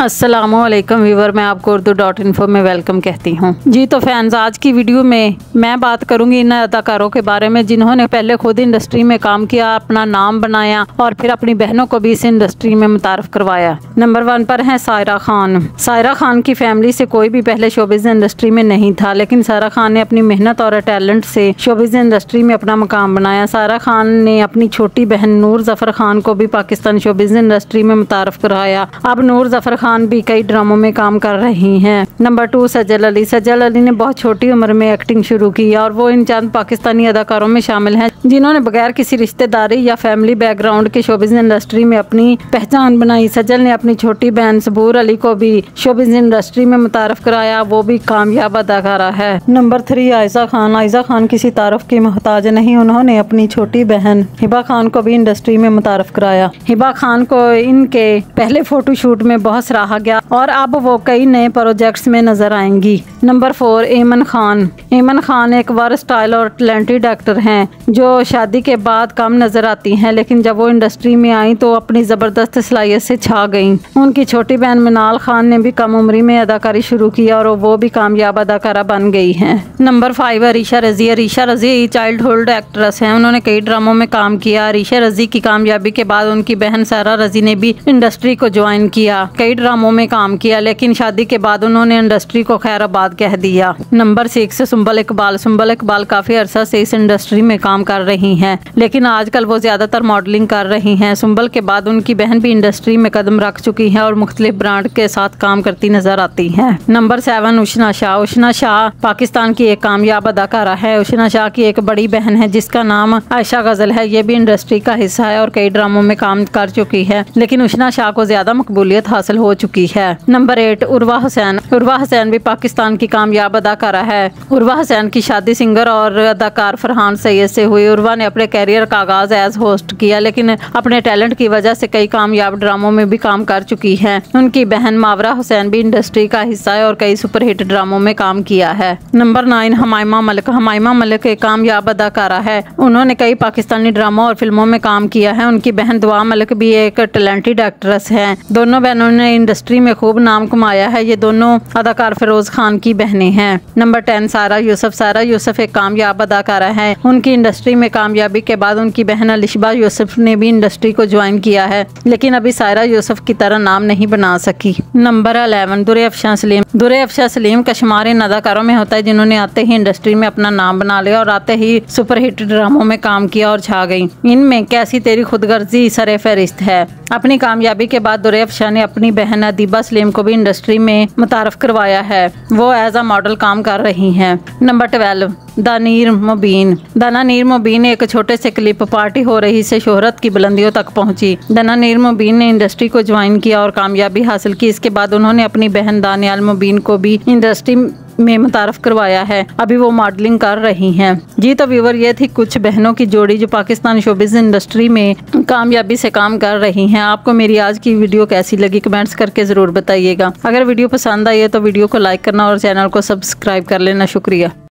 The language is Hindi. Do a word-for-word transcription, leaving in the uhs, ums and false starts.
अस्सलामुअलैकुम व्यूवर, मैं आपको उर्दू डॉट इन्फो में वेलकम कहती हूँ। जी तो फैंस, आज की वीडियो में मैं बात करूंगी इन अदाकारों के बारे में जिन्होंने पहले खुद इंडस्ट्री में काम किया, अपना नाम बनाया और फिर अपनी बहनों को भी इस इंडस्ट्री में मुतारफ करवाया। नंबर वन पर है सायरा खान। सायरा खान की फैमिली से कोई भी पहले शोबिज़ इंडस्ट्री में नहीं था, लेकिन सायरा खान ने अपनी मेहनत और टैलेंट से शोबिज़ इंडस्ट्री में अपना मकाम बनाया। सायरा खान ने अपनी छोटी बहन नूर जफर खान को भी पाकिस्तान शोबिज़ इंडस्ट्री में मुतारफ कराया। अब नूर जफर खान भी कई ड्रामों में काम कर रही हैं। Number two, Sajal Ali. सजल अली ने बहुत छोटी उम्र में एक्टिंग शुरू की और वो इन चंद पाकिस्तानी अदाकारों में शामिल हैं जिन्होंने बगैर किसी रिश्तेदारी या फैमिली बैकग्राउंड के शोबिज़ इंडस्ट्री में अपनी पहचान बनाई। सजल ने अपनी छोटी बहन सबूर अली को भी शोबिज़ इंडस्ट्री में मुतारफ कराया, वो भी कामयाब अदाकारा है। Number three, Ayeza Khan. आयजा खान किसी तारफ की मोहताज नहीं, उन्होंने अपनी छोटी बहन हिबा खान को भी इंडस्ट्री में मुतारफ कराया। हिबा खान को इनके पहले फोटोशूट में बहुत सराहा गया और अब वो कई नए प्रोजेक्ट्स में नजर आएंगी। नंबर फोर, एमन खान। एमन खान एक वर्सटाइल और टैलेंटेड एक्टर हैं जो शादी के बाद कम नजर आती हैं, लेकिन जब वो इंडस्ट्री में आई तो अपनी जबरदस्त सलाहियत से छा गईं। उनकी छोटी बहन मिनाल खान ने भी कम उम्री में अदाकारी शुरू की और वो भी कामयाब अदाकारा बन गई हैं। नंबर फाइव, अरीशा रजी। अरीशा रजी चाइल्डहुड एक्ट्रेस हैं, उन्होंने कई ड्रामों में काम किया। अरीशा रजी की कामयाबी के बाद उनकी बहन सारा रजी ने भी इंडस्ट्री को ज्वाइन किया, कई ड्रामों में काम किया, लेकिन शादी के बाद उन्होंने इंडस्ट्री को खैराबाद कह दिया। Number six, Sumbul Iqbal. सुंबल इकबाल काफी अरसा से इस इंडस्ट्री में काम कर रही हैं, लेकिन आजकल वो ज्यादातर मॉडलिंग कर रही हैं। सुंबल के बाद उनकी बहन भी इंडस्ट्री में कदम रख चुकी है और मुख्तलिफ ब्रांड के साथ काम करती नजर आती है। Number seven, Ushna Shah. उशना शाह पाकिस्तान की एक कामयाब अदाकारा है। उशना शाह की एक बड़ी बहन है जिसका नाम आयशा गजल है, ये भी इंडस्ट्री का हिस्सा है और कई ड्रामों में काम कर चुकी है, लेकिन उशना शाह को ज्यादा मकबूलियत हासिल हो चुकी है। Number eight, Urwa Hussain. उर्वा हुसैन भी पाकिस्तान की कामयाब अदाकारा है। उर्वा हुसैन की शादी सिंगर और अदाकार फरहान सैयद से हुई। उर्वा ने अपने कैरियर का आगाज एज होस्ट किया, लेकिन अपने टैलेंट की वजह से कई कामयाब ड्रामों में भी काम कर चुकी है। उनकी बहन मावरा हुसैन भी इंडस्ट्री का हिस्सा है और कई सुपरहिट ड्रामों में काम किया है। Number nine, Humaima Malik. हमाइमा मलिक एक कामयाब अदाकारा है, उन्होंने कई पाकिस्तानी ड्रामों और फिल्मों में काम किया है। उनकी बहन दुआ मलिक भी एक टैलेंटेड एक्ट्रेस है। दोनों बहनों ने इंडस्ट्री में खूब नाम कमाया है। ये दोनों अदाकार फिरोज खान की बहनें हैं। नंबर टेन, सारा यूसुफ। सारा यूसुफ एक कामयाब अदाकारा है, उनकी इंडस्ट्री में कामयाबी के बाद उनकी बहन अलिशबा यूसुफ ने भी इंडस्ट्री को ज्वाइन किया है, लेकिन अभी सारा यूसुफ की तरह नाम नहीं बना सकी। Number eleven, Dure Afshan Saleem. दुरे अफशान सलीम का शुमार इन अदाकारों में होता है जिन्होंने आते ही इंडस्ट्री में अपना नाम बना लिया और आते ही सुपरहिट ड्रामों में काम किया और छा गई। इनमें कैसी तेरी खुदगर्जी सरे फहरिस्त है। अपनी कामयाबी के बाद दुरे अफशान ने अपनी बहन अदीबा सलीम को भी इंडस्ट्री में मुतारफ करवाया है, वो एज अ मॉडल काम कर रही हैं। नंबर ट्वेल्व, दानीर मुबीन। दानीर मुबीन एक छोटे से क्लिप पार्टी हो रही से शोहरत की बुलंदियों तक पहुंची। दानीर मुबीन ने इंडस्ट्री को ज्वाइन किया और कामयाबी हासिल की। इसके बाद उन्होंने अपनी बहन दानियाल मुबीन को भी इंडस्ट्री में मुतारफ करवाया है, अभी वो मॉडलिंग कर रही हैं। जी तो व्यूवर, ये थी कुछ बहनों की जोड़ी जो पाकिस्तान शोबिज़ इंडस्ट्री में कामयाबी से काम कर रही हैं। आपको मेरी आज की वीडियो कैसी लगी कमेंट्स करके ज़रूर बताइएगा। अगर वीडियो पसंद आई है तो वीडियो को लाइक करना और चैनल को सब्सक्राइब कर लेना। शुक्रिया।